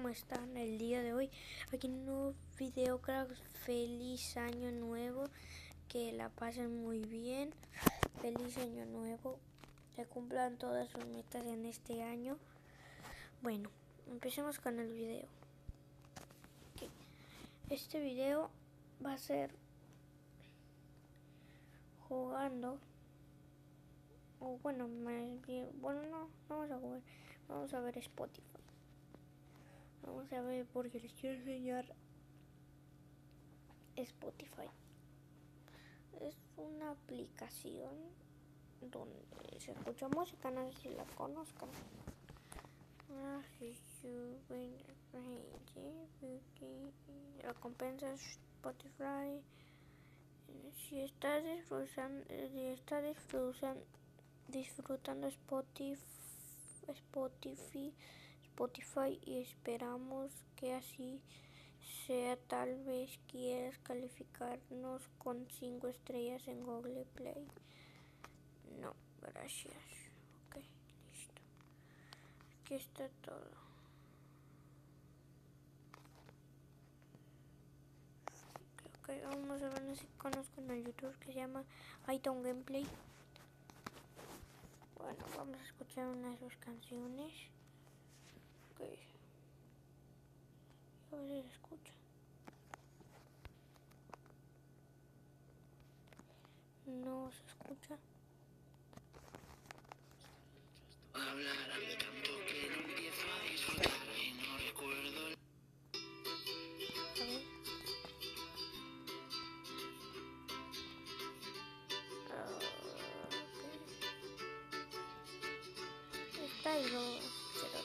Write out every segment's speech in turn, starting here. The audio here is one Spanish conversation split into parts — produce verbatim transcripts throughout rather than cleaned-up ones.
¿Cómo están el día de hoy? Aquí en un nuevo video, cracks. Feliz año nuevo, que la pasen muy bien. Feliz año nuevo, que cumplan todas sus metas en este año. Bueno, empecemos con el video. Okay. Este video va a ser jugando, o bueno, más bien, bueno, no, no vamos a jugar, vamos a ver Spotify. Vamos a ver porque les quiero enseñar Spotify. Es una aplicación donde se escucha música, no sé si la conozcan. Recompensas Spotify. Si estás disfrutando, si estás disfrutando, disfrutando Spotify, Spotify, Spotify y esperamos que así sea, tal vez quieras calificarnos con cinco estrellas en Google Play. No, gracias. Ok, listo. Aquí está todo. Ok, vamos a ver si conozco en YouTube que se llama iTunes Gameplay. Bueno, vamos a escuchar una de sus canciones. Ok. A ver si se escucha. No se escucha. Hablarme tanto que no empiezo a disfrutar y no recuerdo el... A ver. Uh, okay. Está y luego cero.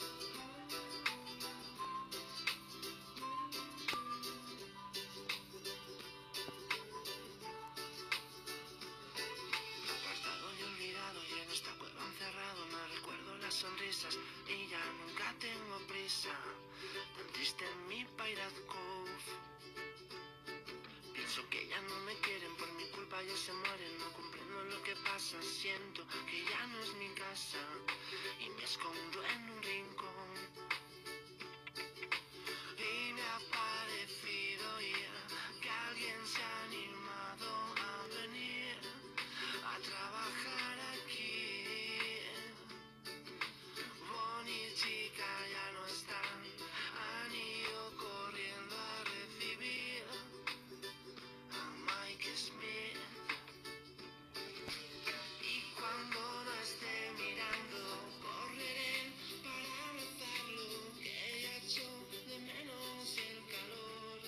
Apartado y olvidado y en esta cueva encerrado no recuerdo las sonrisas y ya nunca tengo prisa. Tan triste en mi Pirate Cove. Pienso que ya no me quieren por mi culpa, ya se mueren. No comprendo lo que pasa, siento que ya no es mi casa y me escondo en un rincón. Y me ha parecido ir que alguien se ha animado a venir a trabajar aquí. Bonnie y chica ya no están, han ido corriendo a recibir a Mike Smith. Y cuando no esté mirando, correré para abrazarlo, que ya echo de menos el calor.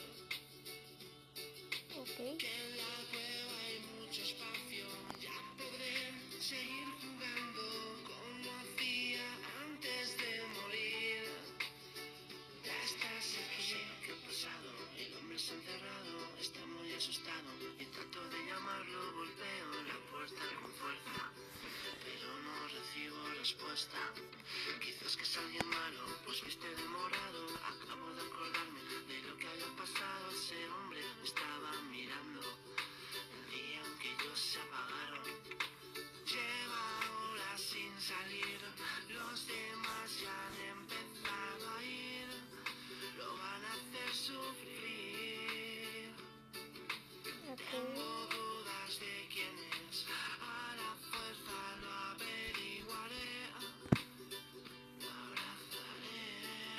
Okay. Que en la cueva hay mucho espacio, ya podré seguir jugando como hacía antes de morir. Ya estás aquí, ¿qué ha pasado? El hombre se ha encerrado, está muy asustado y trato de llamarlo, golpeo la puerta con fuerza, pero no recibo respuesta. Quizás que es alguien malo, pues viste de morado. Acabo de acordarme de lo que haya pasado. Ese hombre me estaba mirando el día en que ellos se apagaron. Lleva horas sin salir, los demás ya han empezado a ir. Lo van a hacer sufrir. Tengo dudas de quién es, a la fuerza lo averiguaré. Lo abrazaré.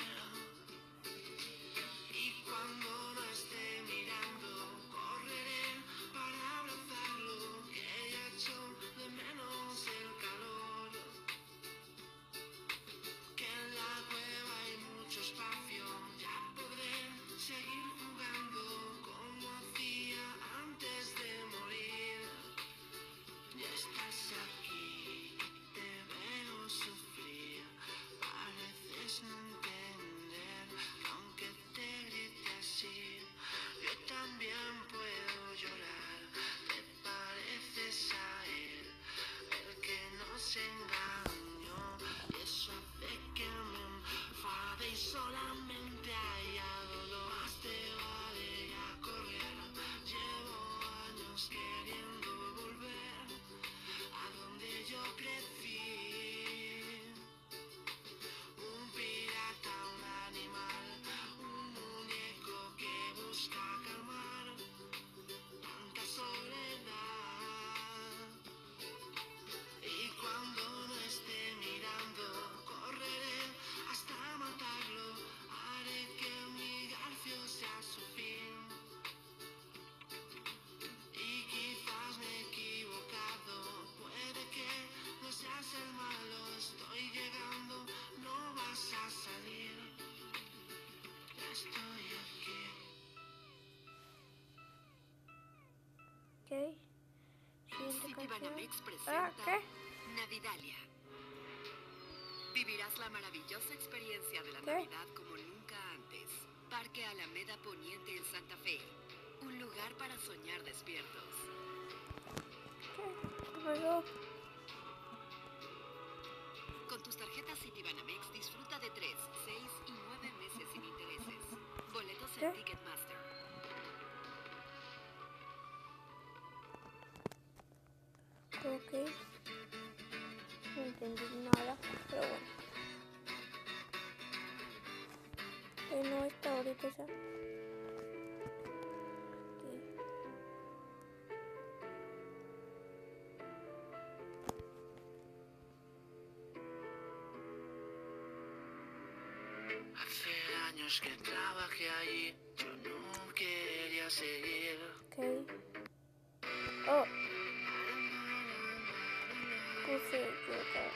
Y cuando no esté mirando, correré para abrazarlo, que ya echo de menos el calor. Que en la cueva hay mucho espacio, ya podré seguir jugando como hacía antes de morir. Ya estás aquí, te veo sufrir, pareces no entender, aunque te grite así, yo también puedo llorar. Te pareces a él, el que nos engañó, y eso hace que me enfade y solamente haya dolor. Más te vale ya correr, llevo años queriendo volver a donde yo crecí. Un pirata, un animal. Mex presenta Ah, ¿qué? Navidalia. Vivirás la maravillosa experiencia de la ¿Qué? Navidad como nunca antes. Parque Alameda Poniente en Santa Fe. Un lugar para soñar despiertos. ¿Qué? ¿Qué pasó? Con tus tarjetas Citibanamex disfruta de tres, seis y nueve meses sin intereses. Boletos en ¿Qué? Ticketmaster. Ok. No entendí nada, pero bueno. Que no está ahorita esa. Aquí. Hace años que trabajé allí, yo no quería seguir. Ok. Oh. Puse yoga.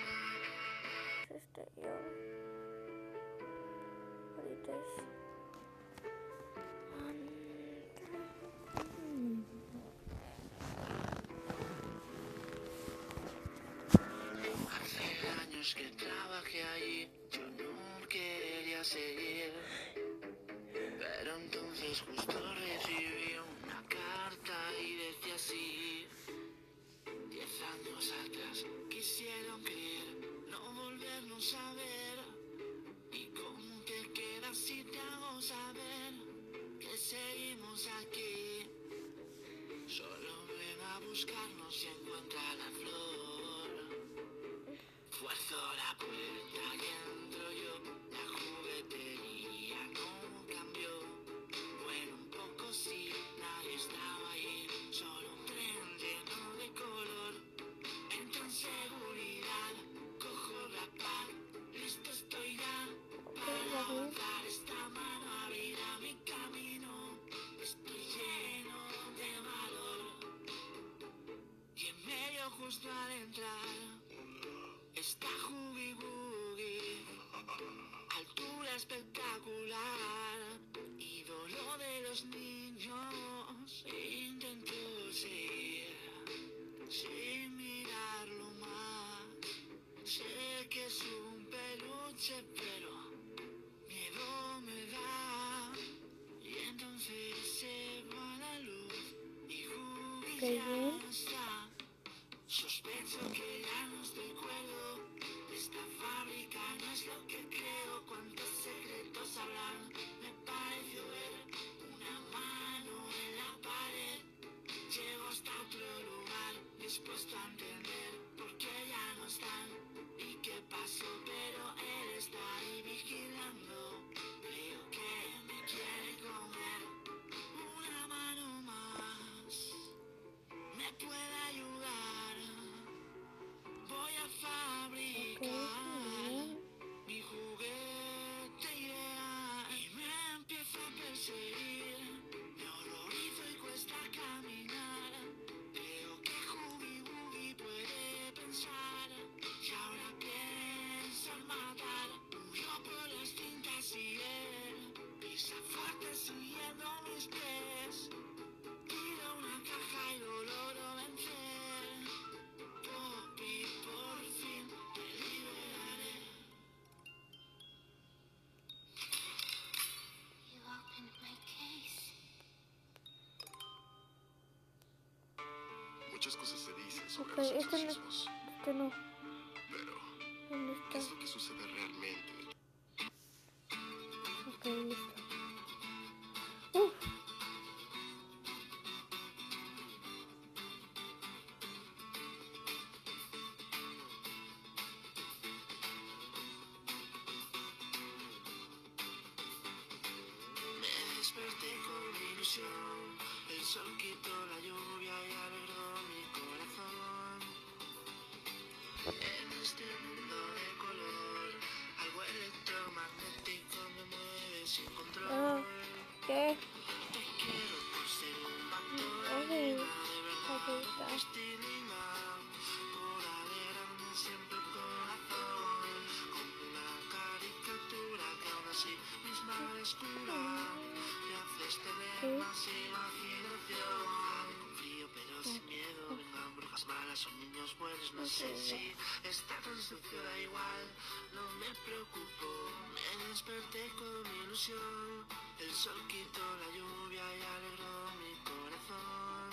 Este yo. Ahorita es. Hace años que trabajé allí, yo no quería seguir. Pero entonces justo recibí una carta y decía así. Diez años atrás quisieron creer, no volvernos a ver. ¿Y cómo te quedas si te hago saber que seguimos aquí? Solo ven a buscarnos y encuentra la flor. Fuerzo la puerta y entro yo. La juguetería no cambió. Bueno, un poco sí, nadie estaba ahí. Solo un tren lleno de color. Entro en seguridad, cojo la paz. Listo estoy ya para avanzar. Esta mano abrirá mi camino. Estoy lleno de valor. Y en medio justo al entrar está Hoogie Boogie, altura espectacular, ídolo de los niños. Intento seguir sin mirarlo más. Sé que es un peluche, pero miedo me da. Y entonces se va la luz y Hoogie Qué ya bien. no está. Sospecho que ya no estoy cuerdo. Esta fábrica no es lo que creo. Cuántos secretos habrán. Me pareció ver una mano en la pared. Llego hasta otro lugar, dispuesto a entender por qué ya no están y qué pasó, pero él está ahí vigilando. Creo que me quiere comer. Una mano más me puede ayudar. Voy a Ok, fabricar muy bien. mi juguete ideal y me empiezo a perseguir. Me horrorizo y cuesta caminar. Creo que Hoogie Boogie puede pensar y ahora piensa en matar. Huyó por las cintas y él pisa fuerte siguiendo mis pies. Tira una caja y lo logro vencer. Poppy, por fin te liberaré. You opened my case. Muchas cosas se dicen sobre Ok, los este no, exorcismos, este no. pero ¿Dónde ¿qué está? es lo que sucede realmente? Ok, listo. Uf. Me desperté con ilusión. El sol quitó la lluvia y alegró mi corazón. En este mundo de color, algo electromagnético me mueve sin Ah, control. ¿qué? Te quiero por ser un pacto de Ok, vida, de verdad, aquí está. un destino imán. Por alegrarme siempre el corazón, como una caricatura que aún así misma descubra. Me haces tener ¿Qué? más imaginación. Frío pero sin miedo, vengan brujas malas, son niños buenos, no sé si está tan sucio, da igual, no me preocupo. Me desperté con mi ilusión, el sol quitó la lluvia y alegró mi corazón.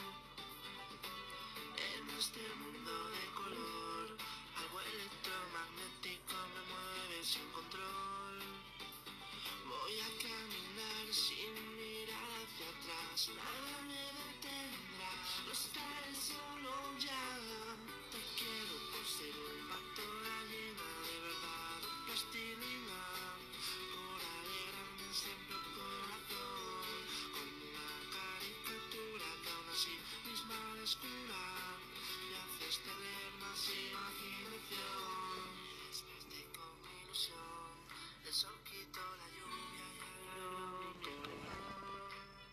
En este mundo de color, algo electromagnético me mueve sin control. Voy a caminar sin mirar hacia atrás, nada me detendrá, no estaré solo ya. Te quiero por ser un pacto, gallina de verdad, plastilina, por alegrarme siempre el corazón, como una caricatura que aún así misma descura, me haces tener más imaginación. Desperté con mi ilusión, el sol quitó la lluvia y alegró mi corazón.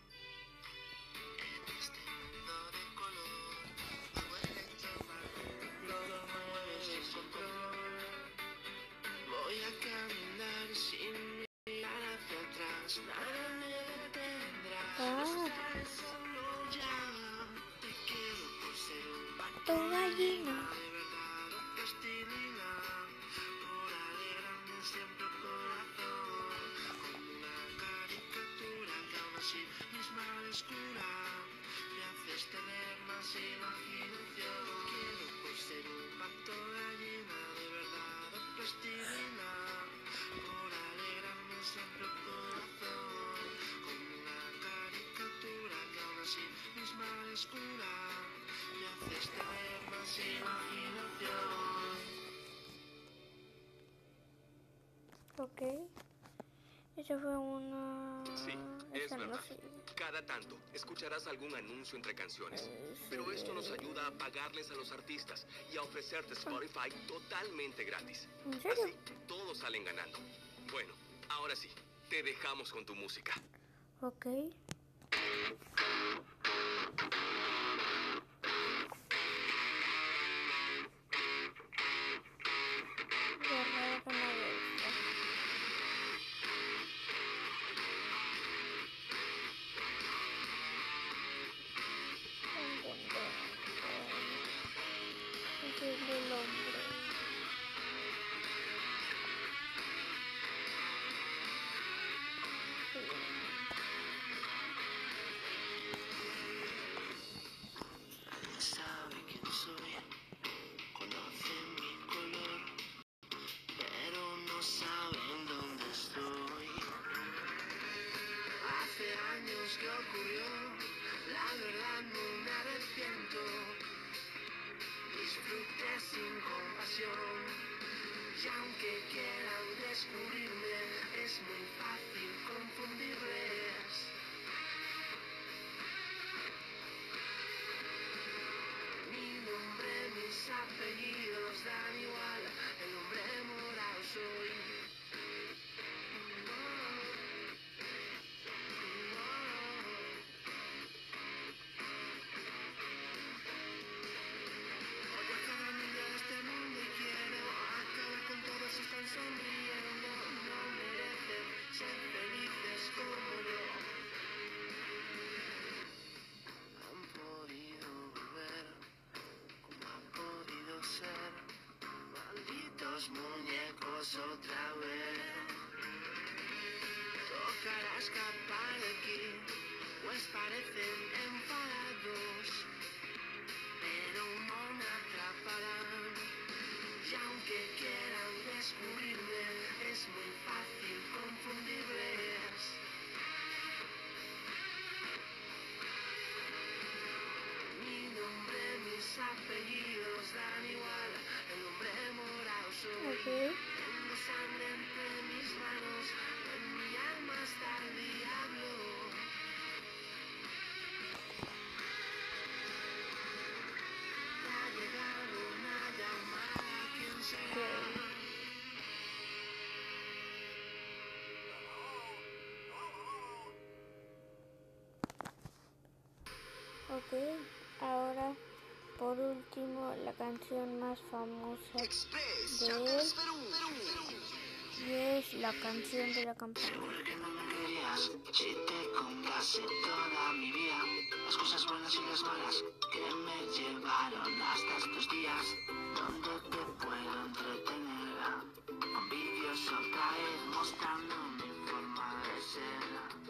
En este mundo de color, algo electromagnético me mueve sin control. Voy a caminar sin mirar hacia atrás, nada me detendrá, no estaré solo ya. Te quiero por ser un pacto, gallina. de verdad o plastilina, por alegrarme siempre el corazón, como una caricatura que aún así misma descura, me haces tener más imaginación. Quiero por ser un pacto, gallina de verdad o plastilina, por alegrarme siempre el corazón, como una caricatura que aún así misma descura, me haces tener más imaginación. Ok. Eso fue una... Sí, es esa no verdad. sé. Cada tanto escucharás algún anuncio entre canciones. Eh, Pero sí. esto nos ayuda a pagarles a los artistas y a ofrecerte Spotify totalmente gratis. ¿En serio? Así todos salen ganando. Bueno, ahora sí, te dejamos con tu música. Ok. Qué raro que no me gusta. Es el del hombre. Sabe quién soy, conoce mi color, pero no saben dónde estoy. Hace años que ocurrió, la verdad no me arrepiento. Disfruté sin compasión, y aunque quieran descubrirme, es muy fácil confundirles. Mi nombre, mis apellidos dan igual, el hombre morado soy. Odio a cada niño de este mundo y quiero acabar con todos si están sonriendo. No merecen ser felices como yo. Han podido volver, como han podido ser, malditos muñecos otra vez. Tocará escapar de aquí, pues parecen enfadados, pero no me atraparán. Y aunque quieran descubrirme, es muy fácil confundirles. Mi nombre, mis apellidos dan igual, el hombre morado soy. Ok. Tengo sangre entre mis manos, en mi alma está el diablo. Me ha llegado una llamada, ¿quién será? Ok. Ahora, por último, la canción más famosa Express, de él. Champions Perú. Y es la canción de la campana. Seguro que no me querías, si te complace toda mi vida, las cosas buenas y las malas, que me llevaron hasta estos días donde te puedo entretener con vídeos otra vez mostrando mi forma de ser.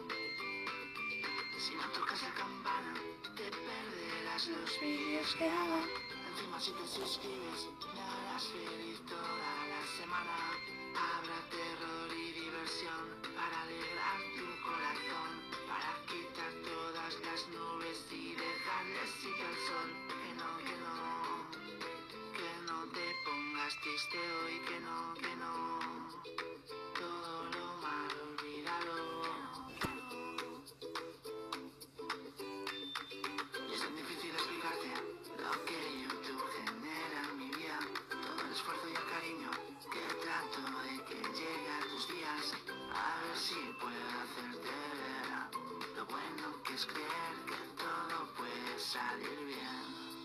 Si no tocas la campana te perderás los vídeos que haga. Encima si te suscribes me harás feliz toda la semana. Habrá terror y diversión para alegrar tu corazón, para quitar todas las nubes y dejarles ir al sol. Que no, que no, que no te pongas triste hoy, que no, que no, todo lo malo olvídalo. Y es tan difícil explicarte lo que YouTube genera en mi vida, todo el esfuerzo y el cariño que trato de que llegue a tus días. A ver si puedo hacerte ver lo bueno que es creer que todo puede salir bien.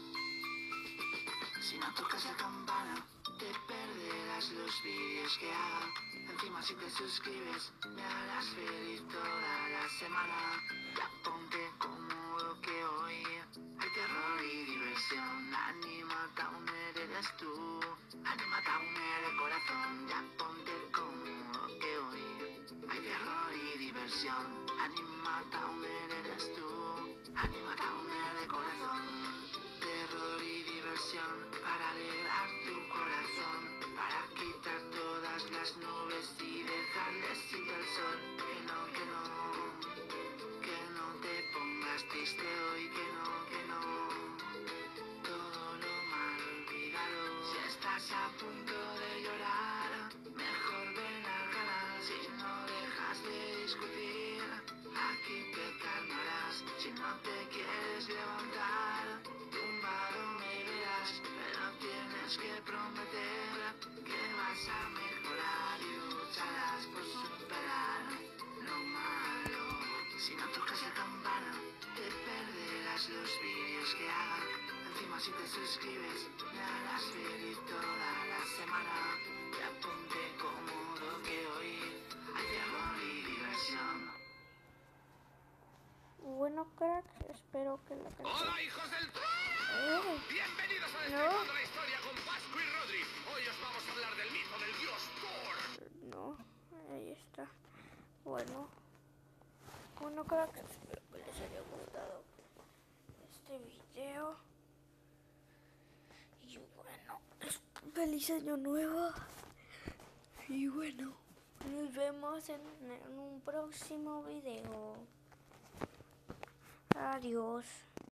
Si no tocas la campana te perderás los vídeos que haga. Encima si te suscribes me harás feliz toda la semana. Ya ponte cómodo que hoy hay terror y diversión. Anima Town eres tú, Anima Town de corazón. Ya ponte cómodo que hoy hay terror y diversión. Anima Town eres tú, Anima Town de corazón. Terror y diversión para alegrar tu corazón, para quitar todas las nubes y dejarles ir al sol. Que no, que no, que no te pongas triste hoy, que no, que no, todo lo malo olvídalo. Si estás a punto de llorar, mejor ven al canal. Si no dejas de discutir, aquí pecar no harás. Si no te quieres levantar, tumbado me verás, pero tienes que prometer que vas a mejorar y lucharás por superar lo malo. Si no tocas la campana te perderás los vídeos que haga. Encima si te suscribes me harás feliz toda la semana. Ya ponte cómodo que hoy hay terror y diversión. Bueno, cracks, espero que la canción... ¡Hola, hijos del... ¡Eh! Bienvenidos a No. Destripando la Historia con Pascu y Rodri. Hoy os vamos a hablar del mito del dios Thor. No, ahí está. Bueno, bueno, cracks, espero que les haya gustado este video. Y bueno, feliz año nuevo. Y bueno, nos vemos en, en un próximo video. Adiós.